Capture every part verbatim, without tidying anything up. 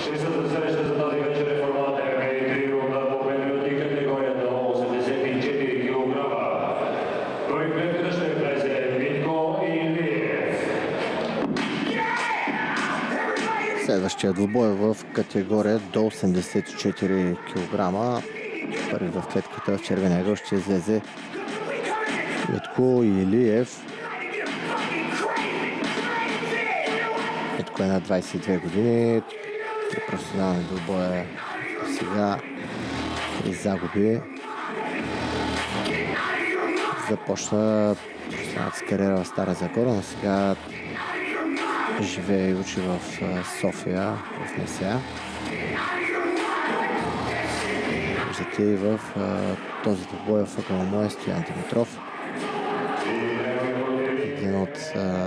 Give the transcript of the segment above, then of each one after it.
Честата среща за тази вечер е формат М М А трио на по-пеналти категория до осемдесет и четири килограма. Първи в клетката ще влезе Митко Илиев. Следващия двубой в категория до осемдесет и четири килограма. Първи в клетката в червения ъгъл ще излезе Митко Илиев. Митко е на двадесет и две години. Три професионални двубоя сега и загуби. Започна професионалната си кариера в Стара Загора, но сега живее и учи в София, в НСА. Виждате и в този двубой в ъгъла му е Стоян Димитров. Един от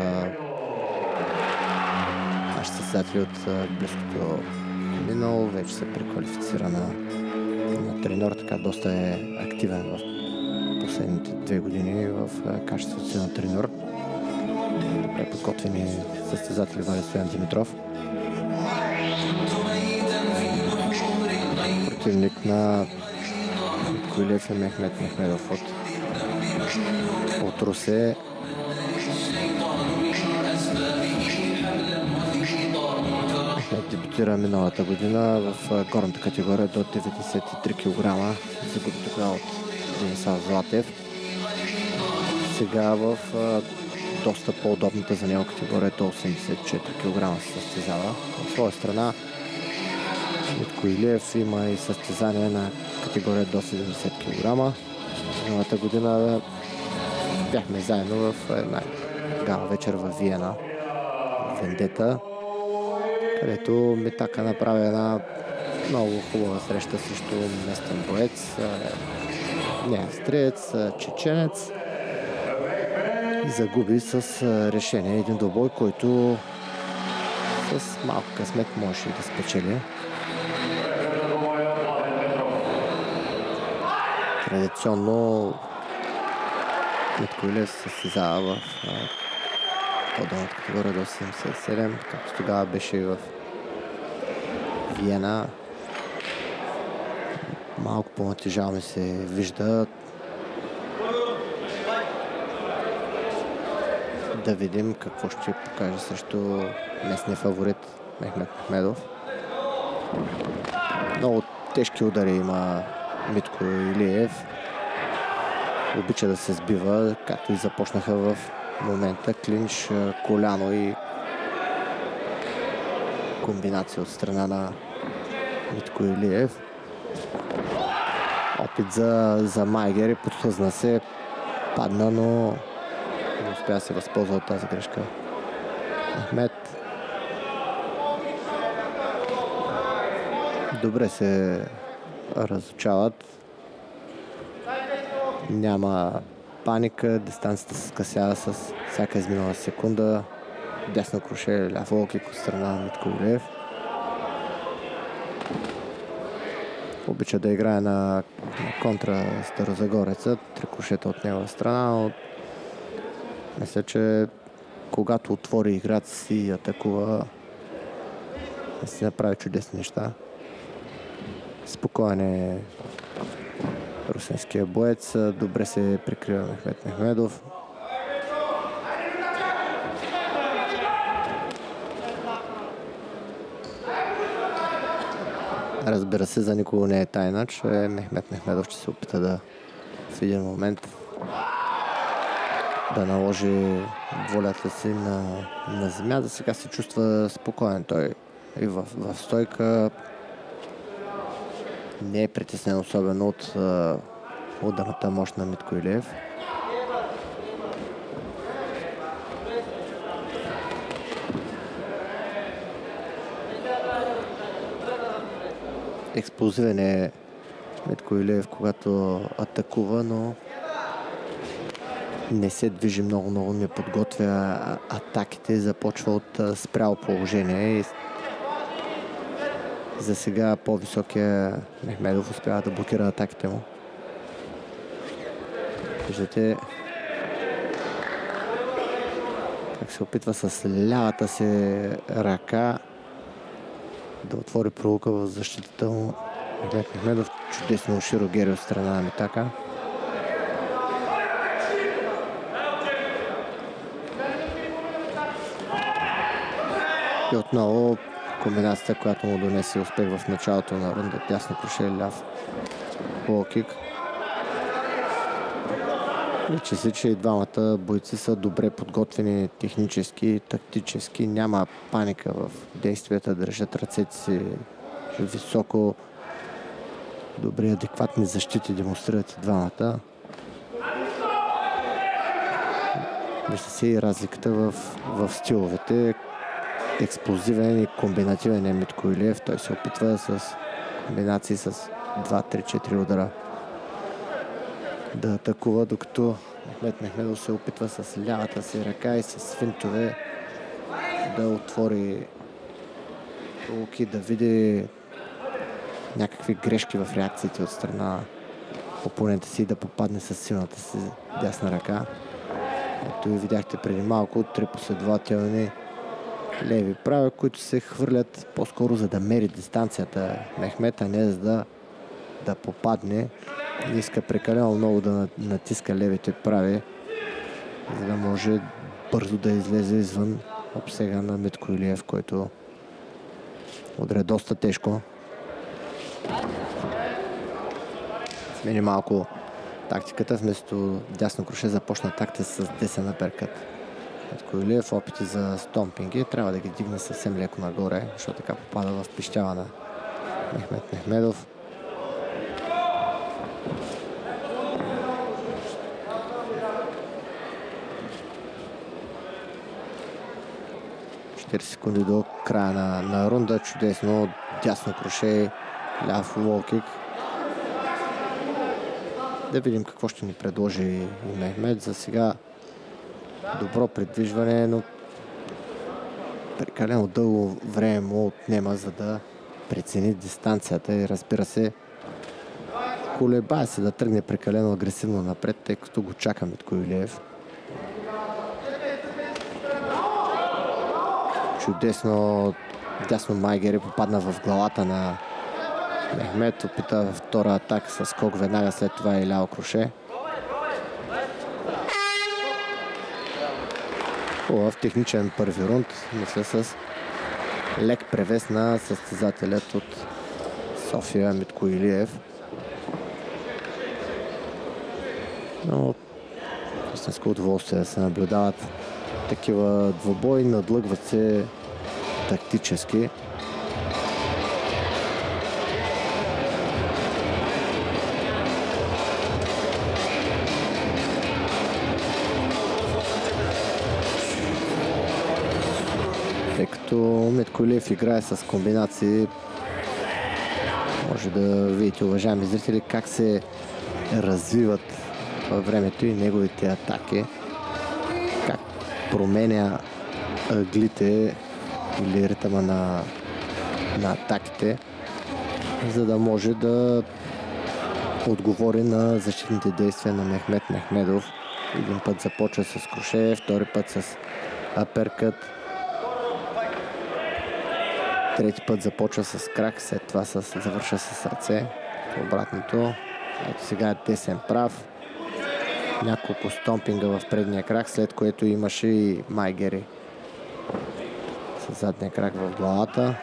нашите състезатели от близкото минало, вече се преквалифицира на, на треньор, така доста е активен в последните две години в качеството си на треньор. Добре подготвени състезатели вади Стоян Димитров. Противник на Митко Илиев е Мехмет Мехмедов от, от Русе. Мехмет дебютира миналата година в горната категория до деветдесет и три килограма. Загуби тогава от Денислав Златев. Сега в доста по-удобната за него категория до осемдесет и четири килограма се състезава. От своя страна Митко Илиев има и състезание на категория до седемдесет килограма. Миналата година бяхме заедно в една гала вечер в Виена, в Вендета, където Митака направи една много хубава среща срещу местен боец, не австриец, чеченец, и загуби с решение един двубой, който с малко късмет можеше да спечели. Традиционно Митко Илиев се състезава в по-долната категория до седемдесет и седем, както тогава беше и в Виена. Малко по-натежално се вижда. Да видим какво ще покаже срещу местния фаворит Мехмет Мехмедов. Много тежки удари има Митко Илиев. Обича да се сбива, както и започнаха в момента клинч, коляно и комбинация от страна на Митко Илиев. Опит за, за Майгер и подхлъзна се, падна, но не успя да се възползва от тази грешка Мехмет. Добре се разучават. Няма паника, дистанцията се скъсява с всяка изминала секунда. Дясно круше, ляво локик от страна на Митко Илиев. Обича да играе на, на контра Старозагореца. Три крушета от негова страна, но мисля, че когато отвори играта си и атакува, не си направи чудесни неща. Спокоен е русенския боец. Добре се прикрива Мехмет Мехмедов. Разбира се, за никого не е тайна, че Мехмет Мехмедов ще се опита да в един момент да наложи волята си на, на земята. Сега се чувства спокоен той и в, в стойка. Не е притеснен особено от ударната мощ на Митко Илиев. Експлозивен е Митко Илиев, когато атакува, но не се движи много-много, не подготвя атаките, започва от спрял положение и за сега по-високия Мехмедов успява да блокира атаките му. Виждате как се опитва с лявата си ръка да отвори пролука в защитата му. Мехмет Мехмедов чудесно широ гери от страна на Митака. И отново комбинацията, която му донесе успех в началото на рунда. Дясно круше, ляв лоу-кик. Личи се, че и двамата бойци са добре подготвени технически, тактически. Няма паника в действията, държат ръцете си високо. Добри, адекватни защити демонстрират и двамата. Вижда се и разликата в, в стиловете. Експлозивен и комбинативен е Митко Илиев. Той се опитва с комбинации с два, три, четири удара да атакува, докато Мехмет Мехмедов се опитва с лявата си ръка и с финтове да отвори луки, да види някакви грешки в реакциите от страна опонента си и да попадне с силната си дясна ръка. Ето и видяхте преди малко три последователни леви прави, които се хвърлят по-скоро за да мери дистанцията Мехмет, а не за да, да попадне. Иска прекалено много да натиска левите прави, за да може бързо да излезе извън обсега на Митко Илиев, който удря доста тежко. Смени малко тактиката. Вместо дясно круше започна такта с десен аперкът. Митко Илиев опити за стомпинги. Трябва да ги дигне съвсем леко нагоре, защото така попада в пищява на Мехмет Мехмедов. четири секунди до края на, на рунда. Чудесно дясно круше, ляв лоу-кик. Да видим какво ще ни предложи и Мехмет. За сега добро придвижване, но прекалено дълго време му отнема, за да прецени дистанцията и разбира се, колебае се да тръгне прекалено агресивно напред, тъй като го чака Митко Илиев. Чудесно дясно майгери попадна в главата на Мехмет. Опита втора атака с скок веднага след това и ляво круше. Хубав техничен първи рунд. Мисля с лек превес на състезателят от София Митко Илиев. Но истинско удоволствие да се наблюдават такива двубои, надлъгват се тактически. Тъй като Митко Илиев играе с комбинации, може да видите, уважаеми зрители, как се развиват във времето и неговите атаки. Как променя ъглите или ритъма на, на атаките, за да може да отговори на защитните действия на Мехмет Мехмедов. Един път започва с круше, втори път с аперкът, трети път започва с крак, след това с, завърша с ръце. Обратното. Ето сега е десен прав. Няколко стомпинга в предния крак, след което имаше и майгери с задния крак в главата.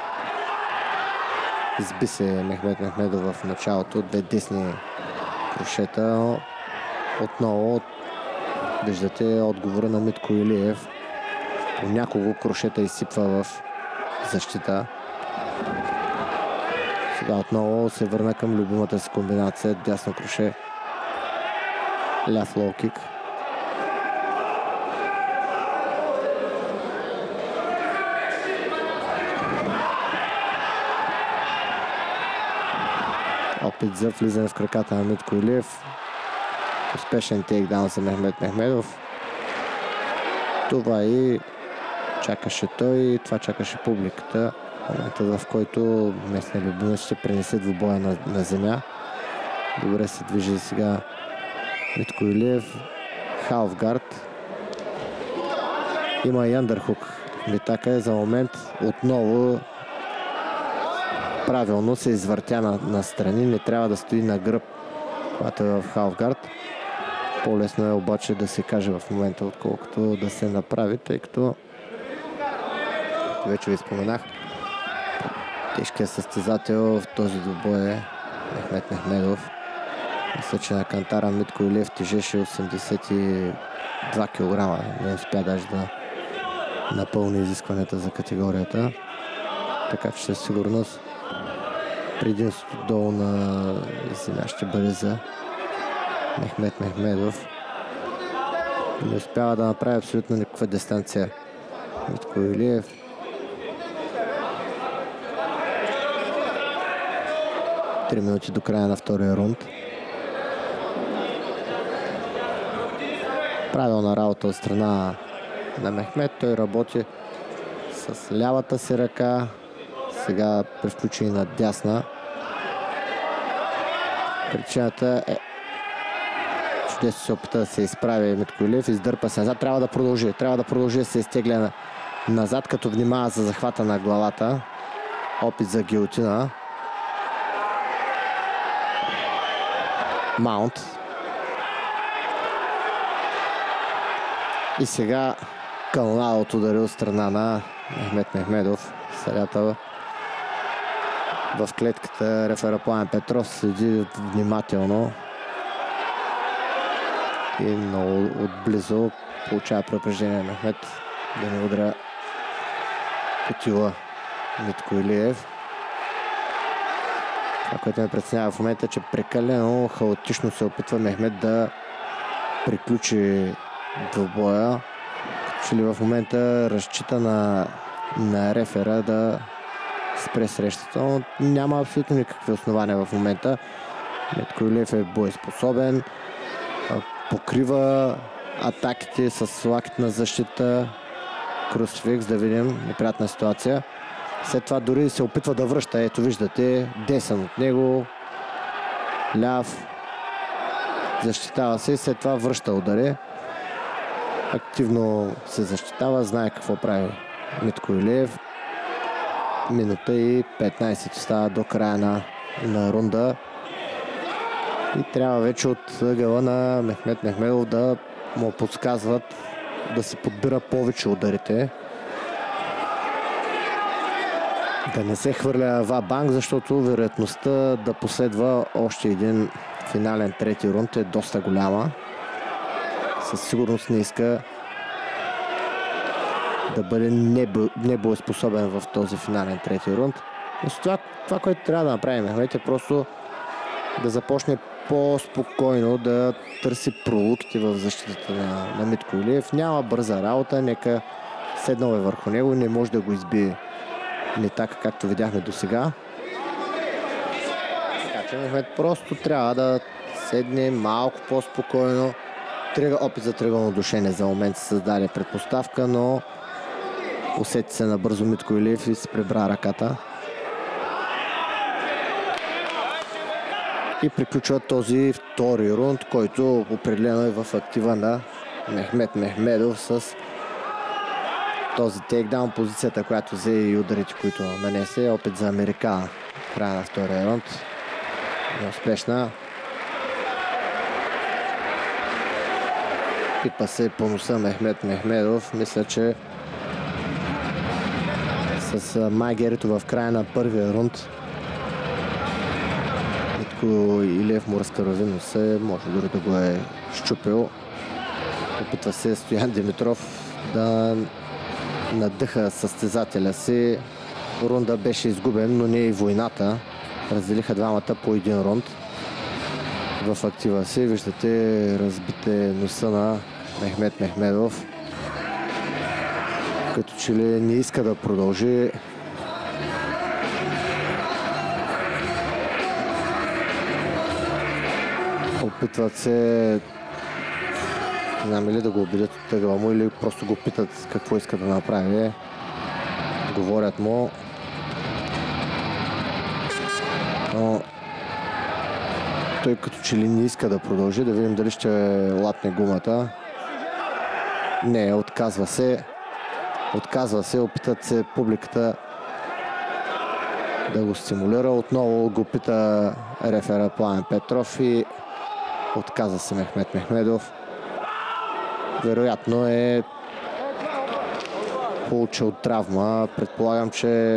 Изби се Мехмет Мехмедов в началото. Две десни крушета. Отново виждате отговора на Митко Илиев. По няколко крушета изсипва в защита. Сега отново се върна към любимата си комбинация. Дясно круше, ляв лоу-кик. Опит за влизане в краката на Митко Илиев. Успешен тейкдаун за Мехмет Мехмедов. Това и чакаше той, това чакаше публиката. Момента, в който местния любимец ще пренесе двубоя на, на земя. Добре се движи сега Митко Илиев. Халф гард. Има и андърхук. Митака е за момент отново правилно се извъртя на, на страни, не трябва да стои на гръб, когато е в халфгард. По-лесно е обаче да се каже в момента, отколкото да се направи, тъй като вече ви споменах, тежкият състезател в този двубой е Мехмет Мехмедов. Мисля, че на кантара Митко Илиев тежеше осемдесет и два килограма. Не успя даже да напълни изискванията за категорията. Така че със сигурност предимството долу на земя ще бъде за Мехмет Мехмедов. Не успява да направи абсолютно никаква дистанция Митко Илиев. Три минути до края на втория рунд. Правилна работа от страна на Мехмет. Той работи с лявата си ръка. Сега превключи на дясна. Причината е чудесно се опита да се изправи Митко Илиев. Издърпа се назад. Трябва да продължи. Трябва да продължи да се изтегля назад, като внимава за захвата на главата. Опит за гилотина. Маунт. И сега канонада от удари от страна на Мехмет Мехмедов. Съдята в клетката рефера Пламен Петров следи внимателно и много отблизо получава предупреждение на Мехмет да не удря по тила Митко Илиев. Това, което ме преценява в момента, че прекалено хаотично се опитва Мехмет да приключи двубоя. Че ли в момента разчита на, на рефера да спре срещата, но няма абсолютно никакви основания в момента. Митко Илиев е боеспособен, покрива атаките с лактна защита. Крусфикс, да видим, неприятна ситуация. След това дори се опитва да връща. Ето виждате, десен от него, ляв, защитава се и след това връща удари. Активно се защитава, знае какво прави Митко Илиев. Минута и петнайсет остава до края на, на рунда. И трябва вече от ъгъла на Мехмет Мехмедов да му подсказват да се подбира повече ударите. Да не се хвърля ва-банк, защото вероятността да последва още един финален трети рунд е доста голяма. Със сигурност не иска да бъде небоеспособен в този финален трети рунд. Но с това, това, което трябва да направим, Мехмет, е просто да започне по-спокойно да търси пролуките в защитата на, на Митко Илиев. Няма бърза работа, нека седнал е върху него, не може да го избие не така, както видяхме до сега. Така че Мехмет просто трябва да седне малко по-спокойно. Опит за триъгълно душене за момент се създаде предпоставка, но усети се набързо Митко Илиев и се прибра ръката. И приключва този втори рунд, който определено е в актива на Мехмет Мехмедов с този тейкдаун, позицията, която взе и ударите, които нанесе. Опит за Америка в края на втория рунд. Неуспешна. Пипа се по носа Мехмет Мехмедов. Мисля, че с Майгерито в края на първия рунд Митко Илиев му разкърви носа, може дори да го е щупил. Опитва се Стоян Димитров да надъха състезателя си. Рунда беше изгубен, но не и войната. Разделиха двамата по един рунд. В актива си виждате разбите носа на Мехмет Мехмедов. Като че ли не иска да продължи. Опитват се, не знам ли да го убедят от тъгъла му или просто го питат какво иска да направи. Говорят му. Но той като че ли не иска да продължи. Да видим дали ще лапне гумата. Не, отказва се. Отказва се, опитат се публиката да го стимулира. Отново го пита рефера Пламен Петров и отказа се Мехмет Мехмедов. Вероятно е получил травма. Предполагам, че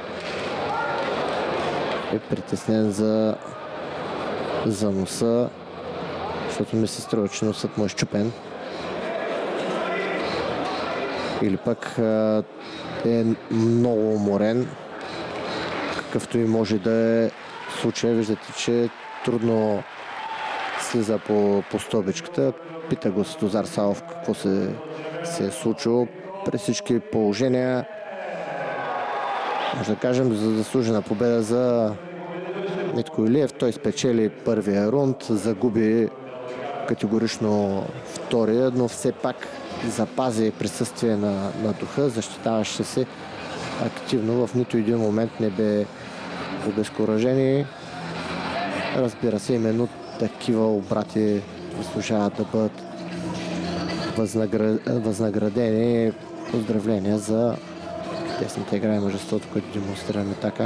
е притеснен за, за носа, защото ми се струва, че носът му е щупен. Или пък е много уморен, какъвто и може да е случай. Виждате, че трудно слиза по, по стълбичката. Пита го Светозар Савов какво се, се е случило. При всички положения може да кажем за заслужена победа за Митко Илиев. Той спечели първия рунд, загуби категорично втория, но все пак запази присъствие на, на духа, защитаваше се активно. В нито един момент не бе обезкуражен и разбира се, именно такива обрати заслужават да бъдат възнаград... възнаградени. Поздравления за тесната игра и мъжеството, което демонстрира Митака.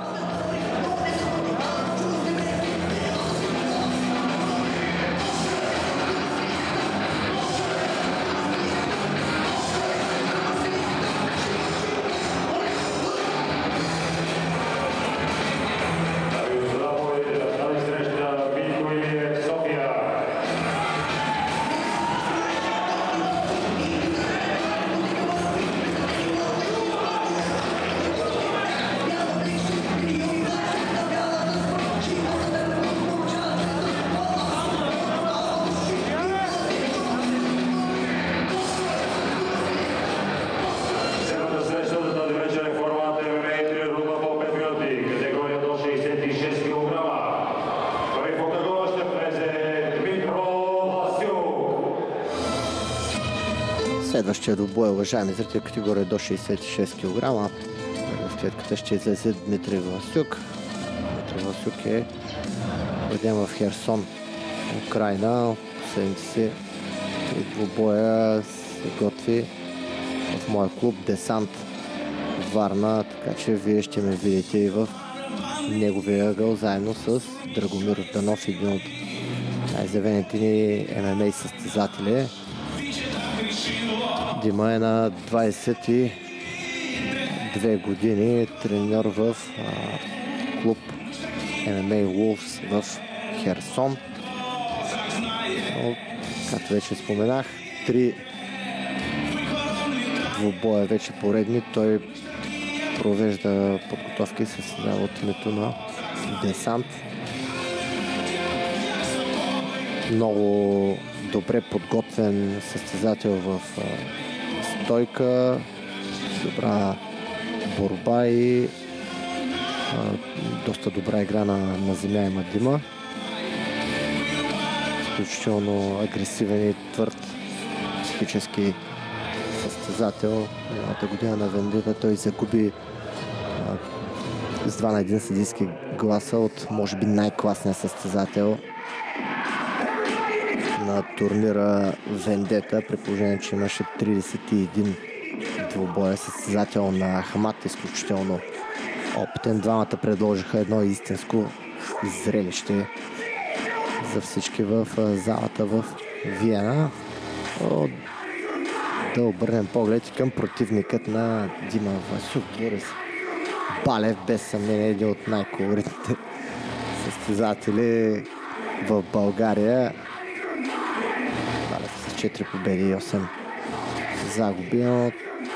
Следващия двубой, уважаеми зрители, категория до шейсет и шест килограма. В клетката ще излезе Дмитрий Власюк. Дмитрий Власюк е роден в Херсон, Украйна. Последните си три двубоя се готви в моя клуб Десант Варна, така че вие ще ме видите и в неговия ъгъл, заедно с Драгомир Данов, един от най-завените ни Ем Ем А състезатели. Дима е на двайсет и две години, треньор в а, клуб Ем Ем А Wolves в Херсон. Но, както вече споменах, три двубоя вече поредни. Той провежда подготовки с от името на Десант. Много добре подготвен състезател в а, стойка, добра борба и а, доста добра игра на, на земя има Дима. Изключително агресивен и твърд психически състезател. Миналата година на Вендета той загуби а, с два на един съдийски гласа от може би най-класния състезател на турнира Вендета, при положение, че имаше трийсет и един двубоя. Състезател на Ахмат, изключително опитен. Двамата предложиха едно истинско зрелище за всички в залата в Виена. О, да обърнем поглед към противникът на Дима Власюк, Борис Балев, без съмнение един от най-колоритните състезатели в България. Балев с четири победи и осем загуби, но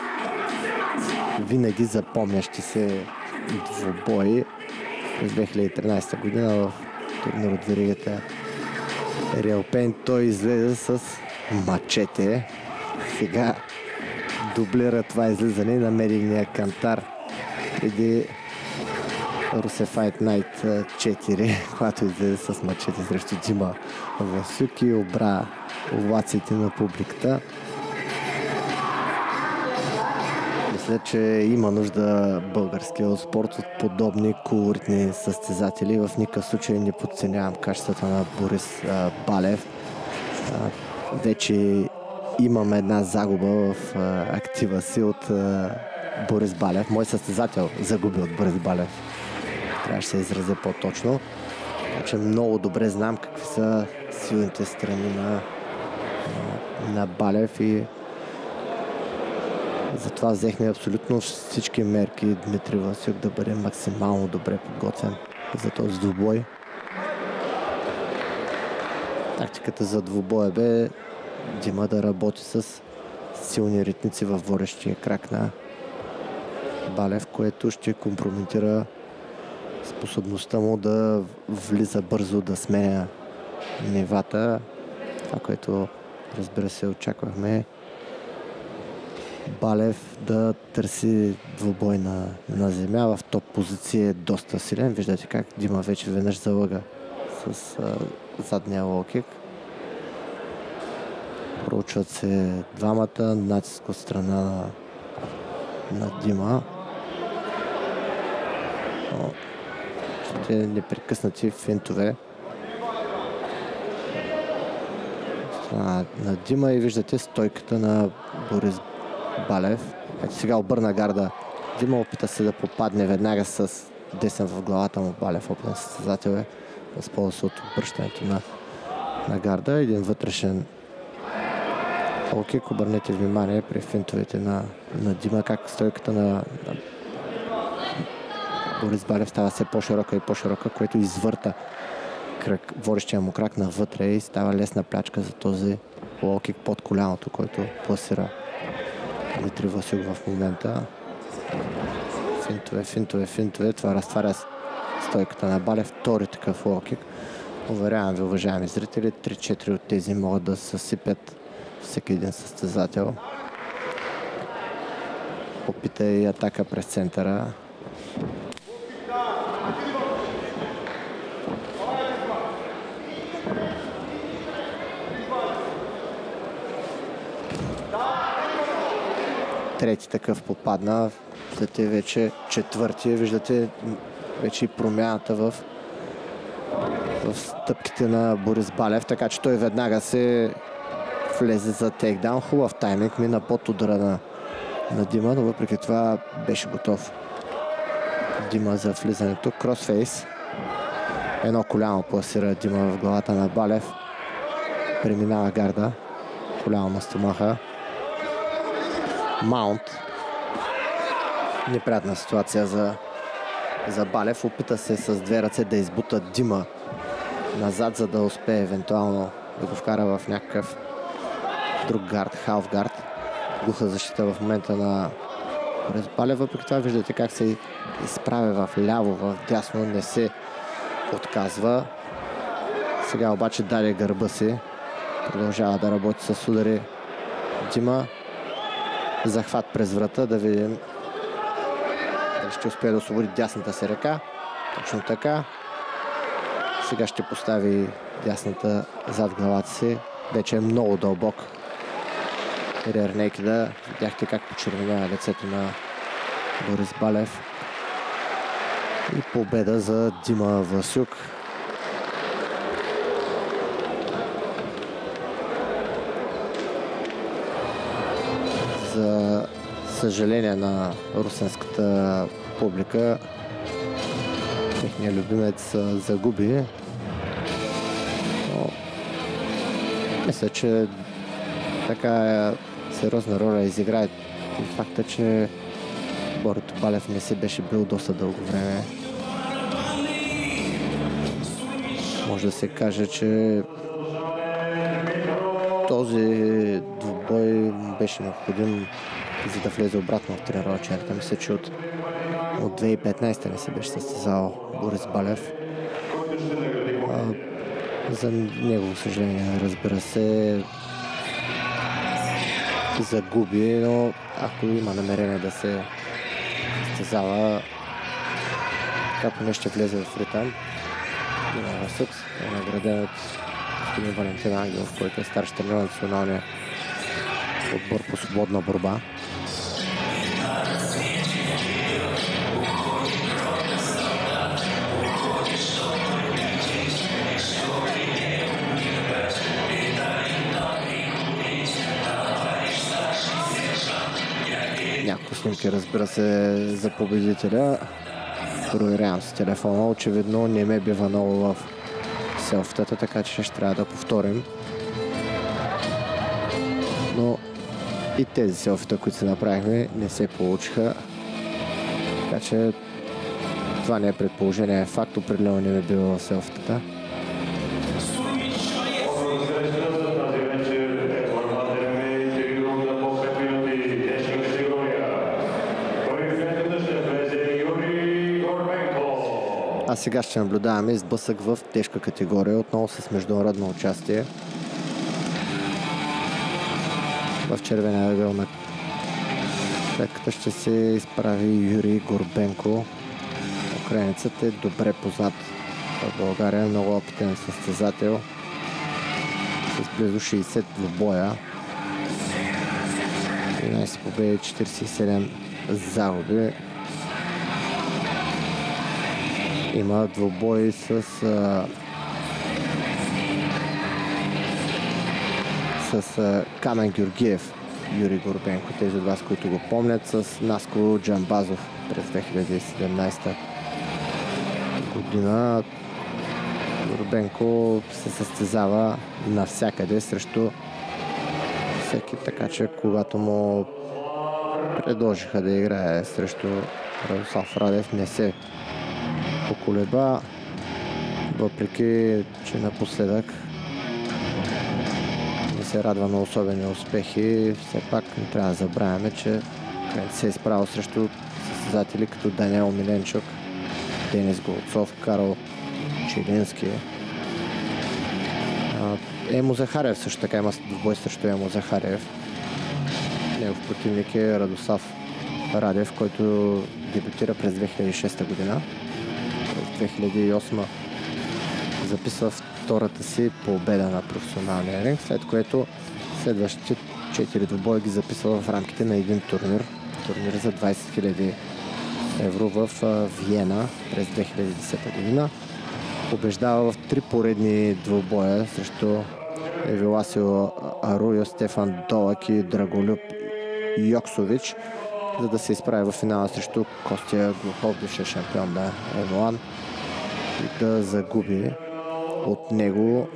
винаги запомнящи се двубои. През две хиляди и тринайсета година в турнир от веригата Реал Пейн той излезе с мачете. Сега дублира това излизане на медийния кантар преди Русе Fight Night четири, когато излезе с мачете срещу Дима Власюк и обра овациите на публиката. Мисля, че има нужда българския спорт от подобни колоритни състезатели. В никакъв случай не подценявам качествата на Борис а, Балев. А, вече имаме една загуба в а, актива си от а, Борис Балев. Мой състезател загуби от Борис Балев. Трябваше да се изразя по-точно. Така че много добре знам какви са силните страни на, на, на Балев и затова взехме абсолютно всички мерки Дмитрий Васюк да бъде максимално добре подготвен за този двубой. Тактиката за двубоя бе Дима да работи с силни ритници във водещия крак на Балев, което ще компрометира способността му да влиза бързо, да сменя нивата. Това, което разбира се очаквахме, Балев да търси двубой на, на земя. В топ позиция е доста силен. Виждате как Дима вече веднъж залъга с а, задния лоу-кик. Проучват се двамата. Натиск от страна на, на Дима. Но, ще непрекъснати финтове страна на Дима и виждате стойката на Борис Балев. Ето сега обърна гарда. Дима опита се да попадне веднага с десен в главата му. Балев, опитен състезател е, възползва се от обръщането на, на гарда. Един вътрешен лоу-кик. Обърнете внимание при финтовете на, на Дима, как стойката на, на Борис Балев става все по-широка и по-широка, което извърта кръг, водещия му крак навътре и става лесна плячка за този лоу-кик под коляното, който пласира Дмитрий Васюк в момента. Финтове, финтове, финтове. Това разтваря стойката на Балев. Втори такъв лоу-кик. Уверявам ви, уважаеми зрители, три-четири от тези могат да съсипят всеки един състезател. Опита и атака през центъра. Трети такъв попадна. След е вече четвърти. Виждате вече и промяната в, в стъпките на Борис Балев, така че той веднага се влезе за тейкдаун. Хубав тайминг, мина под удара на, на Дима, но въпреки това беше готов Дима за влизането. Кросфейс. Едно коляно пласира Дима в главата на Балев. Преминава гарда. Коляно на стомаха. Маунт. Неприятна ситуация за, за Балев. Опита се с две ръце да избута Дима назад, за да успее евентуално да го вкара в някакъв друг гард, халф гард. Глуха защита в момента на Борис Балев. Въпреки това виждате как се изправя в ляво, в дясно, не се отказва. Сега обаче даде гърба си. Продължава да работи с удари Дима. Захват през врата, да видим дали ще успее да освободи дясната си ръка. Точно така. Сега ще постави дясната зад главата си. Вече е много дълбок рер нейкеда. Видяхте как почервенява лицето на Борис Балев. И победа за Дима Васюк. За съжаление на русенската публика, техният любимец загуби. Но мисля, че така сериозна роля изиграе и факта, че Борис Балев не се беше бил доста дълго време. Може да се каже, че този двубой беше необходим, за да влезе обратно в тренировъчната. Мисля, че от, от две хиляди и петнадесета не се беше състезал Борис Балев. А, за негово съжаление, разбира се, загуби, но ако има намерение да се състезава, така поне ще влезе в ритъм. Дима Васюк е награден от господин Валентин Ангелов, който е старши тренер на националния отбор по свободна борба. Няколко снимки, разбира се, за победителя. Проверявам с телефона. Очевидно не ме бива много в селфитата, така че ще трябва да повторим. Но и тези селфита, които се направихме, не се получиха. Така че това не е предположение, е факт. Определено не ме бива в селфитата. А сега ще наблюдаваме изблъсък в тежка категория, отново с международно участие. В червения ъгъл на клетката ще се изправи Юрий Горбенко. Украинецът е добре познат в България, много опитен състезател с близо шейсет двубоя, тринайсет победи, четирийсет и седем загуби. Има двубой с а, с а, Камен Георгиев, Юрий Горбенко. Тези от вас, които го помнят, с Наско Джамбазов през две хиляди и седемнайсета година. Горбенко се състезава навсякъде срещу всеки, така че когато му предложиха да играе срещу Радослав Радев, не се поколеба, въпреки че напоследък не се радва на особени успехи. Все пак не трябва да забравяме, че се е изправил срещу състезатели като Даниел Миленчук, Денис Голцов, Карл Челински. Емо Захарев също така има двубой срещу Емо Захарев. Негов противник е Радослав Радев, който дебютира през две хиляди и шеста година. През две хиляди и осма записва втората си победа на професионалния ринг, след което следващите четири двубоя ги записва в рамките на един турнир. Турнир за двайсет хиляди евро в Виена през две хиляди и десета година. Побеждава в три поредни двубоя срещу Евиласио Аруйо, Стефан Долак и Драголюб Йоксович, за да се изправи в финала срещу Костя Глухов, бившия шампион на Емуан, и да загуби от него.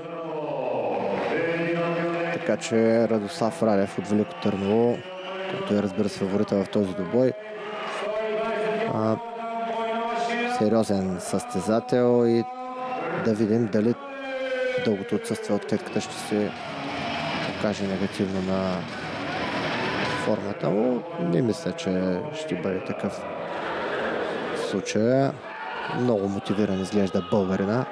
Така че Радослав Радев от Велико Търново, който е, разбира се, фаворита в този двубой, а, сериозен състезател, и да видим дали дългото отсъствие от клетката ще се покаже негативно на формата му. Не мисля, че ще бъде такъв случай. Много мотивиран изглежда българина.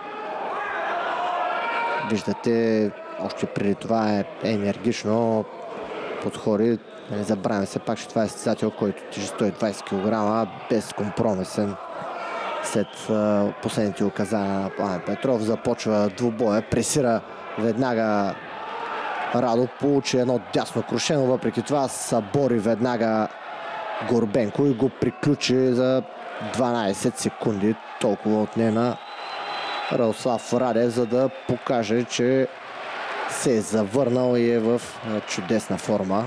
Виждате, още преди това е енергично подходи. Не забравяме се пак, че това е състезател, който тежи сто и двайсет килограма, безкомпромисен. След uh, последните указания на Пламен Петров започва двубоя, пресира веднага Радо, получи едно дясно крушено, въпреки това събори веднага Горбенко и го приключи за дванайсет секунди. Толкова отне на Радослав Радев, за да покаже, че се е завърнал и е в чудесна форма.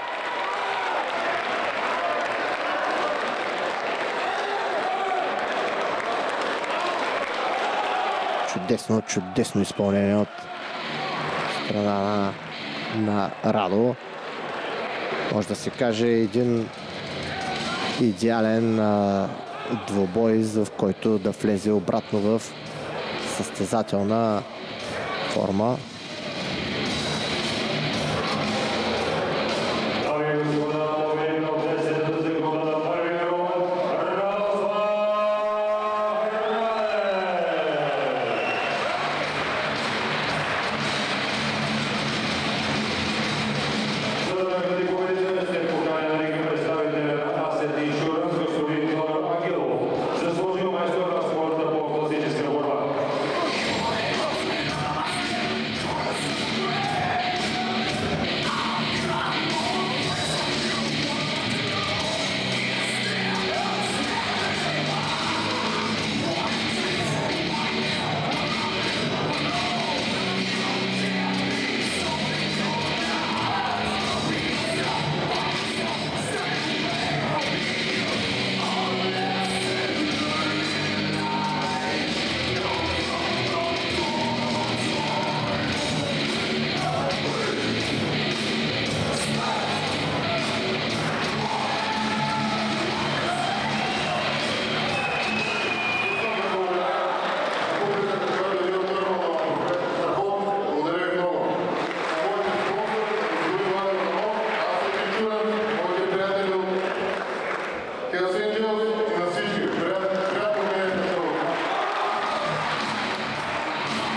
Чудесно, чудесно изпълнение от страна на, на Радо. Може да се каже един идеален а, двубой, в който да влезе обратно в състезателна форма.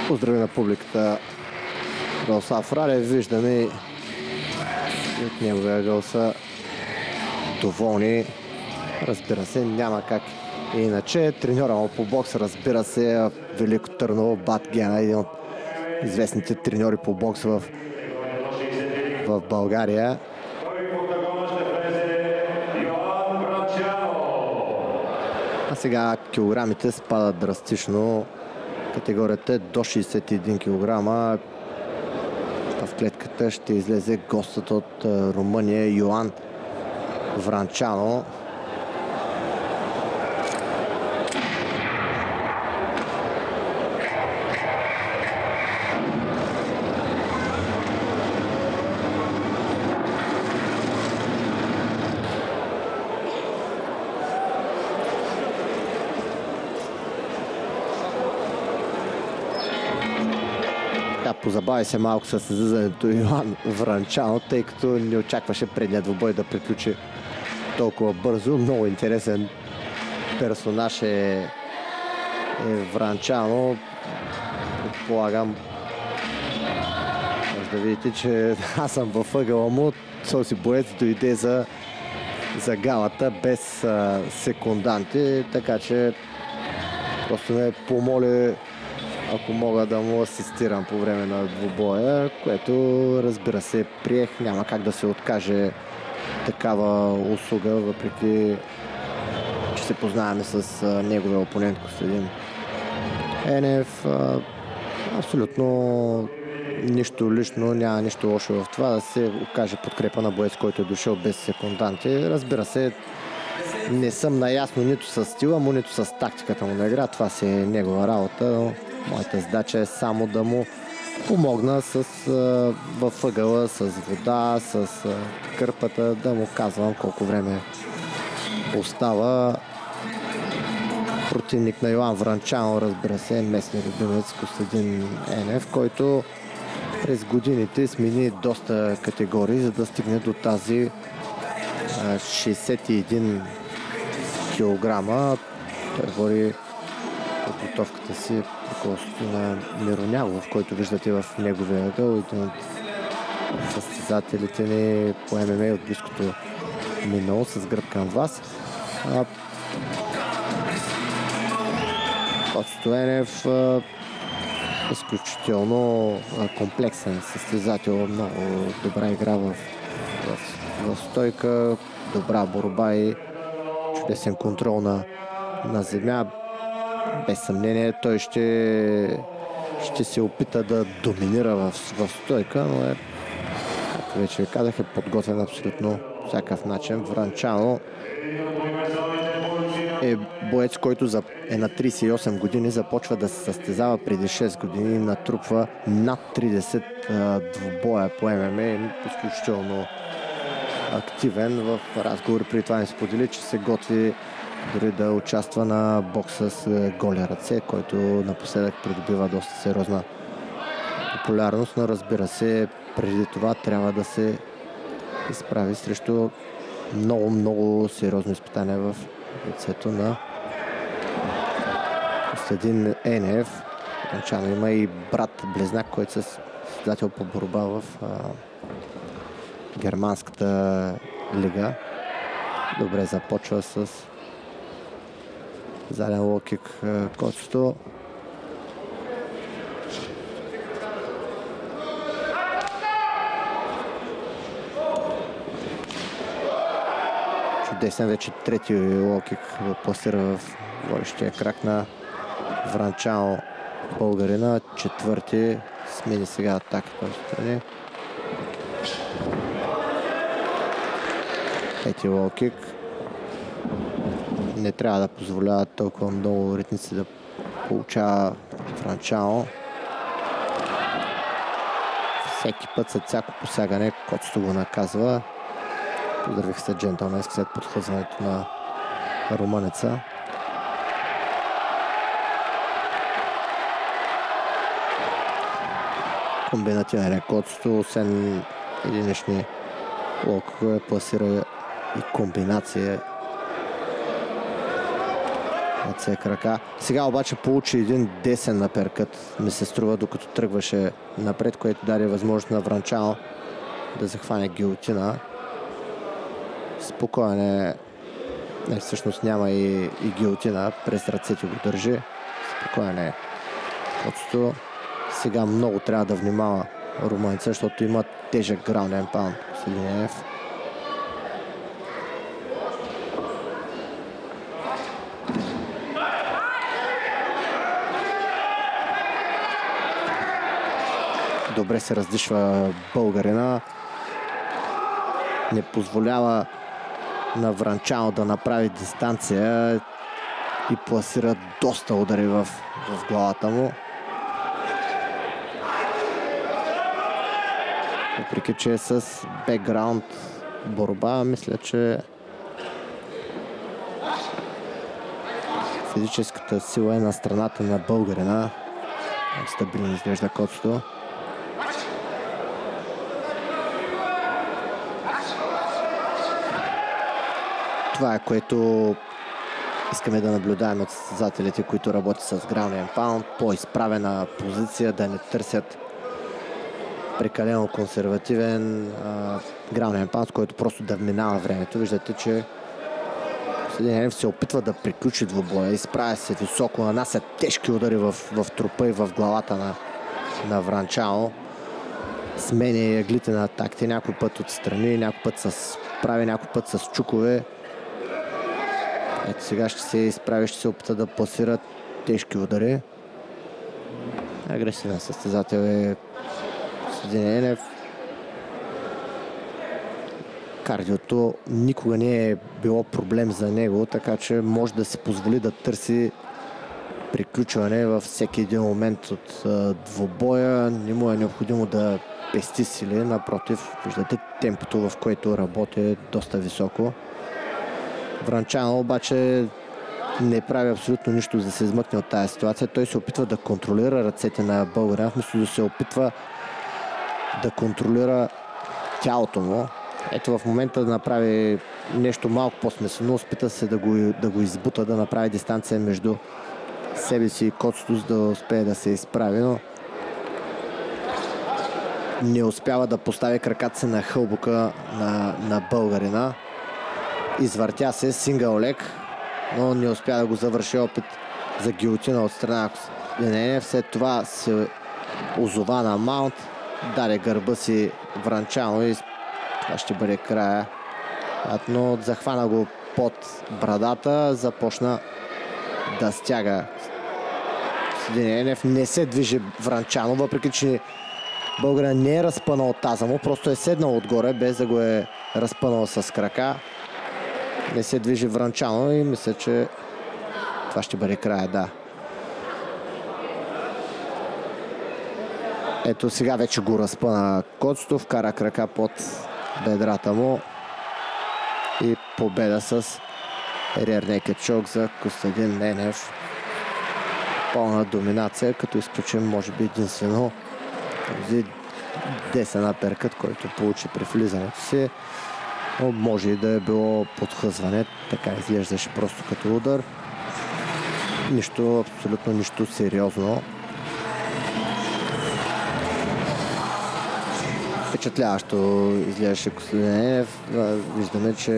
поздрави на публиката Белослав Радев. Виждаме и от неговия гол са доволни. Разбира се, няма как иначе. Треньора му по бокс, разбира се, Велико Търново, Бат Гена, един от известните треньори по бокс в, в България. А сега килограмите спадат драстично. Категорията е до шейсет и един килограма. В клетката ще излезе гостът от Румъния Йоан Вранчано. Позабави се малко с излизането Йоан Вранчано, тъй като не очакваше предният двубой да приключи толкова бързо. Много интересен персонаж е, е Вранчано. Предполагам, може да видите, че аз съм във ъгъла му. Този боец дойде за, за галата без а, секунданти, така че просто ме помоли ако мога да му асистирам по време на двубоя, което разбира се приех. Няма как да се откаже такава услуга, въпреки че се познаваме с неговия опонент Костадин Енев. Абсолютно нищо лично, няма нищо лошо в това да се окаже подкрепа на боец, който е дошъл без секунданти. Разбира се, не съм наясно нито с стила му, нито с тактиката му на игра. Това си е негова работа, но моята задача е само да му помогна с, във ъгъла, с вода, с кърпата, да му казвам колко време остава. Противник на Йоан Вранчано, разбира се, местния любимец Костадин Енев, който през годините смени доста категории, за да стигне до тази шейсет и един килограма. Той води подготовката си ръководството на Миронялов, който виждате в неговия ъгъл. Един от състезателите ни по Ем Ем А от близкото минало с гръб към вас. Костоенев, изключително комплексен състезател, много добра игра в, в, в стойка, добра борба и чудесен контрол на, на земя. Без съмнение той ще, ще се опита да доминира в, в стойка, но е, както вече казах, е подготвен абсолютно всякакъв начин. Вранчано е боец, който е на трийсет и осем години, започва да се състезава преди шест години, натрупва над трийсет двубоя по Ем Ем А, изключително активен. В разговор при това не сподели, че се готви дори да участва на бокс с голи ръце, който напоследък придобива доста сериозна популярност, но разбира се, преди това трябва да се изправи срещу много, много сериозно изпитание в лицето на Костадин Енев. Вранчано има и брат-близнак, който е състезател по борба в а, германската лига. Добре започва с заден лоу-кик Коцето. Чудесен вече трети лоу-кик пласира в водещия крак на Вранчано българина. Четвърти смени сега атаката от страни. Пети лоу-кик. Не трябва да позволява толкова много ритници да получава Вранчано. Всеки път след всяко посягане Коцето го наказва. Поздравих се джентълменски след подхлъзването на румънеца. Комбинативен е Коцето, освен единични локове, пласира и комбинация. ръце, крака. Сега обаче получи един десен наперкът, ми се струва, докато тръгваше напред, което даде възможност на Вранчано да захване гилотина. Спокоен е. Не, всъщност няма и, и гилотина. През ръцете го държи. Спокоен е. Коцото. Сега много трябва да внимава румънеца, защото има тежък ground and pound. Костадинов. Добре се раздишва българина. Не позволява на Вранчано да направи дистанция и пласира доста удари в, в главата му. Въпреки че е с бекграунд борба, мисля, че физическата сила е на страната на българина. Стабилно изглежда Коцото. Това е, което искаме да наблюдаем от състезателите, които работят с ground and pound. По-изправена позиция, да не търсят прекалено консервативен uh, ground and pound, с който просто да минава времето. Виждате, че Костадинов се опитва да приключи двубоя. Изправя се високо, нанася тежки удари в, в трупа и в главата на, на Вранчано. Сменя яглите на атаките, някой път отстрани, някой път с прави, някой път с чукове. Ето сега ще се изправи, ще се опита да пласират тежки удари. Агресивен състезател е Костадинов. Кардиото никога не е било проблем за него, така че може да си позволи да търси приключване във всеки един момент от двубоя. Не му е необходимо да пести сили, напротив, виждате темпото, в което работи, е доста високо. Вранчано обаче не прави абсолютно нищо за да се измъкне от тази ситуация. Той се опитва да контролира ръцете на българина, вместо да се опитва да контролира тялото му. Ето в момента да направи нещо малко по-смислено, опита се да го, да го избута, да направи дистанция между себе си и Коцото, за да успее да се изправи, но не успява да постави краката си на хълбука на, на българина. Извъртя се сингъл лег, но не успя да го завърши. Опит за гилотина от страна Костадинов. След това се озова на маунт, даде гърба си Вранчано и това ще бъде края. Но захвана го под брадата, започна да стяга Костадинов. Не се движи Вранчано, въпреки че българин не е разпънал таза му, просто е седнал отгоре, без да го е разпънал с крака. Не се движи Вранчано и мисля, че това ще бъде края, да. Ето сега вече го разпъна Коцото, вкара крака под бедрата му и победа с rear naked choke за Костадин Ненев. Пълна доминация, като изключим може би единствено този десен аперкът, който получи при влизането си. Но може и да е било подхъзване, така изглеждаше просто като удар. Нищо, абсолютно нищо сериозно. Впечатляващо изглеждаше Костадинов. Виждаме, че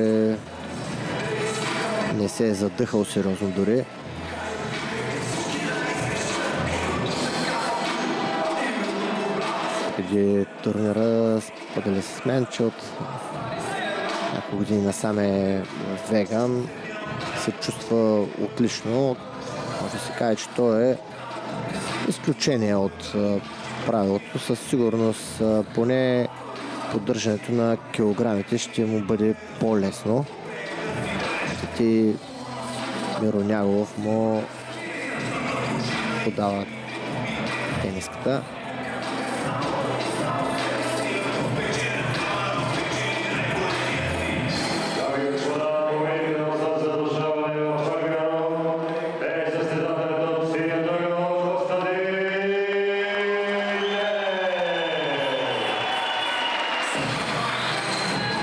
не се е задъхал сериозно дори. Преди турнира сподели с мен, че от няколко години насам е веган, се чувства отлично. Може да се каже, че той е изключение от правилото. Със сигурност поне поддържането на килограмите ще му бъде по-лесно. И Миро Нягов му подава тениската.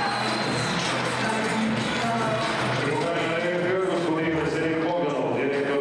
Директор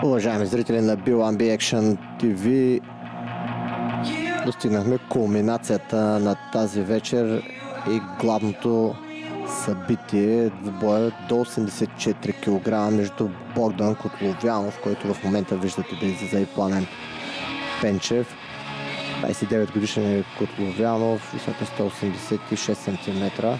Уважаеми зрители на BioAmbi Action ти ви, достигнахме кулминацията на тази вечер и главното събитие, двубоя до осемдесет и четири килограма между Богдан Котловянов, който в момента виждате да излиза, и Пламен Пенчев. двадесет и девет годишен е Котловянов, висока сто осемдесет и шест сантиметра.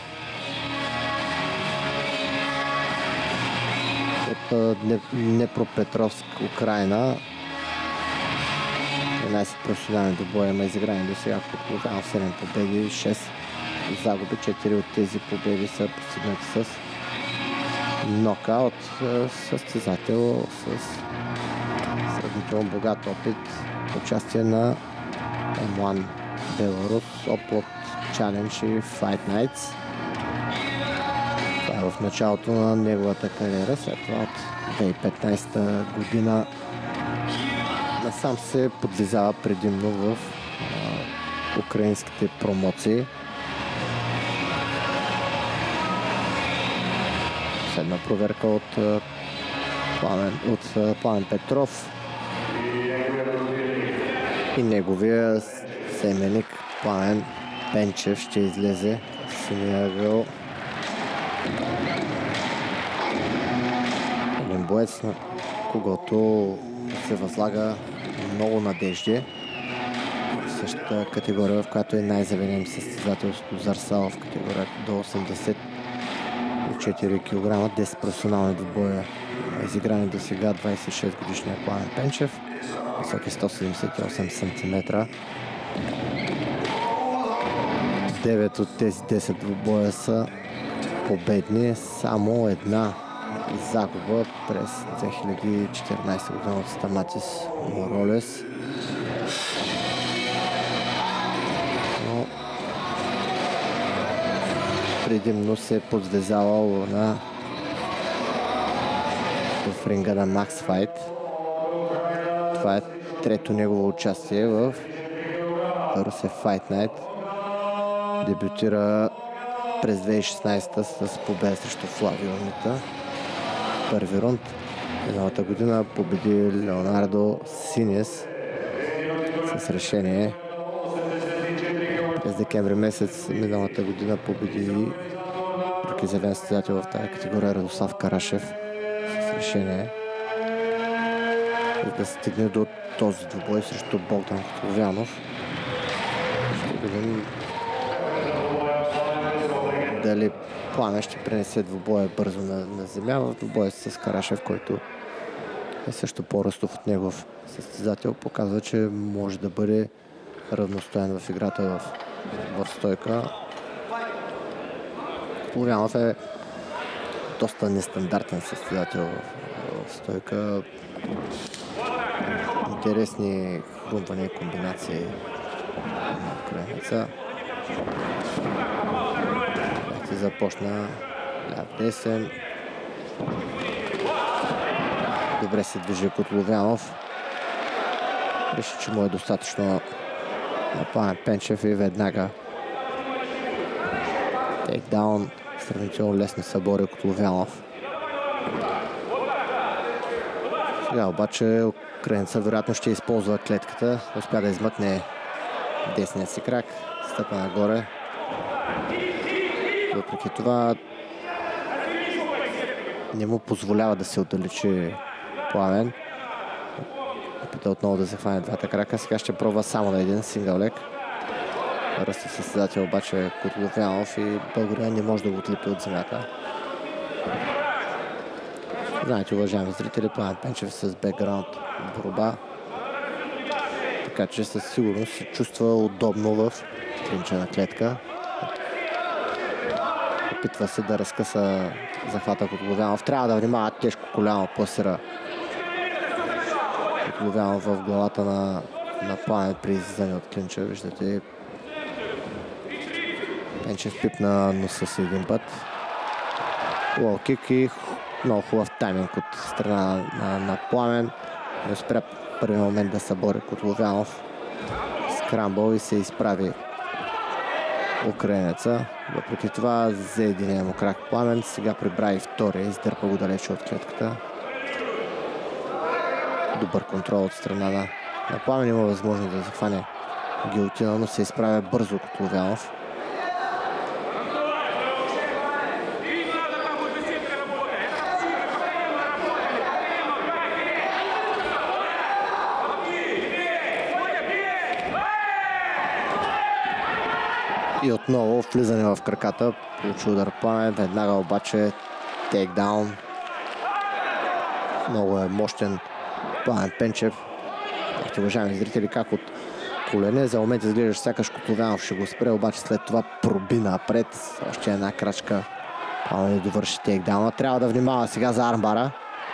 От Днепропетровск, Украйна. тринадесет професионални двубоя има изиграни до сега. Котловянов седем победи, шест загуби. четири от тези победи са постигнати с нокаут. Състезател с сравнително богат опит. Участие на Ем едно Беларус, Оплот Чалендж и Fight Nights. Това е в началото на неговата кариера. След това от две хиляди и петнадесета година насам се подвизава предимно в а, украинските промоции. Последна проверка от а, Пламен, от а, Пламен Петров и неговия семеник Пламен Пенчев ще излезе в синия ъгъл. Един боец, на когото се възлага много надежди. В същата категория, в която е най-заведен състезателството Зарсал, в категорията до осемдесет и четири килограма, десет професионални двубоя изиграни до сега. двадесет и шест годишния Пламен Пенчев, високи сто седемдесет и осем сантиметра. девет от тези десет двубоя са победни, само една загуба през две хиляди и четиринадесета година от Стаматис Моролес. Но предимно се е подвизавал на в ринга на Max Fight. Това е трето негово участие в Русе Fight Night. Дебютира през две хиляди и шестнадесета с победа срещу Флавио Мита. Първи рунд. Миналата година победи Леонардо Синес с решение. През декември месец миналата година победи друг изявен състезател в тази категория Радослав Карашев с решение. За да стигне до този двубой срещу Богдан Котловянов. Ще видим дали Пламен ще пренесе двубоя бързо на, на земя в двубоя с Карашев, който е също по-ръстов от негов състезател. Показва, че може да бъде равностоен в играта в, в стойка. Котловянов е доста нестандартен състезател в, в стойка. Интересни хрумвания и комбинации на украинеца. Започна ляв десен. Добре се движи Котловянов. Реши, че му е достатъчно на Пламен Пенчев и веднага тейкдаун. Сравнително лесно се бори Котловянов. Сега обаче украинеца вероятно ще използва клетката. Успя да измъкне десния си крак. Стъпа нагоре. Въпреки това не му позволява да се отдалечи Пламен. Опита отново да захване двата крака. Сега ще пробва само на един сингъл лег. Ръстов състезател обаче Котловянов и българин не може да го отлипи от земята. Знаете, уважаеми зрители, Пламен Пенчев с бекграунд борба. Така че със сигурност се чувства удобно в клинчена клетка. Опитва се да разкъса захвата Котловянов. Трябва да внимава, тежко коляно пласира Котловянов в главата на, на Пламен при излизане от клинча. Виждате, Пенчев пипна носа си един път. Лоу кик и много хубав тайминг от страна на, на Пламен. Не успя в първи момент да събори Котловянов. Скрамбъл и се изправи украинеца. Въпреки това взе единия му крак Пламен. Сега прибра и втория. Издърпа го далече от клетката. Добър контрол от страна на, на Пламен. Има възможност да захване гилотина, но се изправя бързо Котловянов. И отново влизане в краката. Получи удар Пламен. Веднага обаче тейкдаун. Много е мощен Пламен Пенчев. Ехте, уважаеми зрители, как от колене за момент изглеждаш сякаш Котловянов ще го спре, обаче след това проби напред. Още една крачка. Пламен довърши тейкдауна. Трябва да внимава сега за армбара.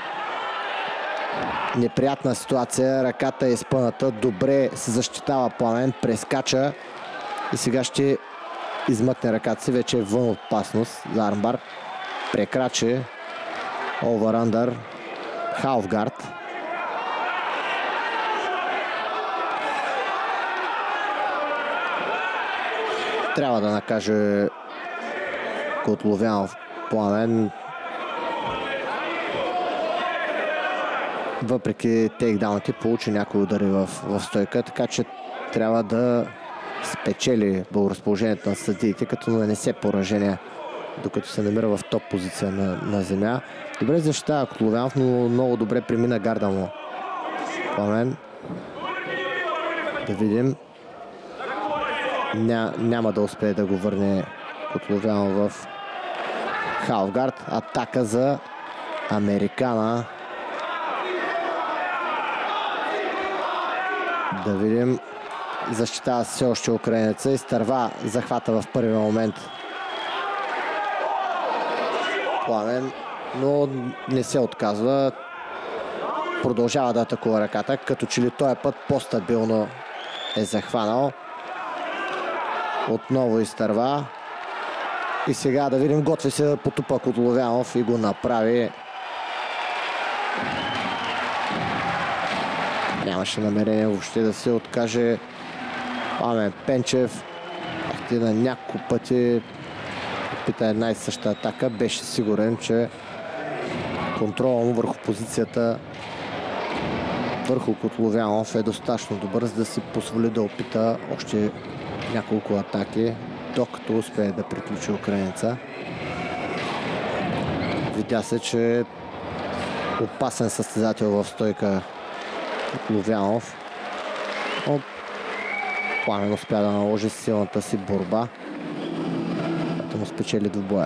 Неприятна ситуация. Ръката е изпъната. Добре се защитава Пламен. Прескача. И сега ще измъкне ръката си. Вече е вън опасност за армбар. Прекрачи. Over-under. Халфгард. Трябва да накаже Котловянов Пламен. Въпреки тейкдауните получи някои удари в, в стойка, така че трябва да спечели благоразположението на съдиите, като нанесе поражение, докато се намира в топ позиция на, на земя. Добре защитава Котловянов, но много добре премина гарда му Пламен. Да видим. Ня, няма да успее да го върне Котловянов в халфгард. Атака за американа. Да видим. Защитава все още украинеца. Изтърва захвата в първия момент Пламен, но не се отказва. Продължава да атакува ръката, като че ли този път по-стабилно е захванал. Отново изтърва. И сега да видим, готви се да потупа Котловянов и го направи. Нямаше намерение въобще да се откаже Пламен Пенчев. Ахте на няколко пъти опита една и съща атака. Беше сигурен, че контролът му върху позицията върху Котловянов е достатъчно добър, за да си позволи да опита още няколко атаки, докато успее да приключи украинеца. Видя се, че е опасен състезател в стойка Котловянов. Но Пламен успя да наложи силната си борба, като му спечели двубоя.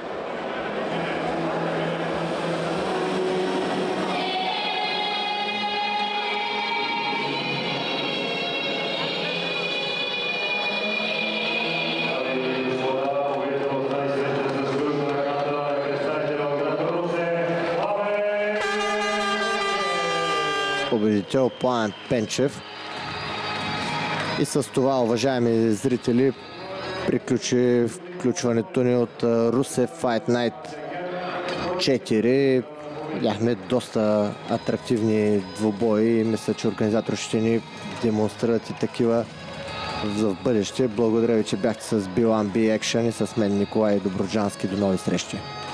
Победител Пламен Пенчев. И с това, уважаеми зрители, приключи включването ни от Русе Fight Night четири. Видяхме доста атрактивни двубои и мисля, че организатори ще ни демонстрират и такива в бъдеще. Благодаря ви, че бяхте с Би уан Би Action и с мен Николай Доброджански. До нови срещи!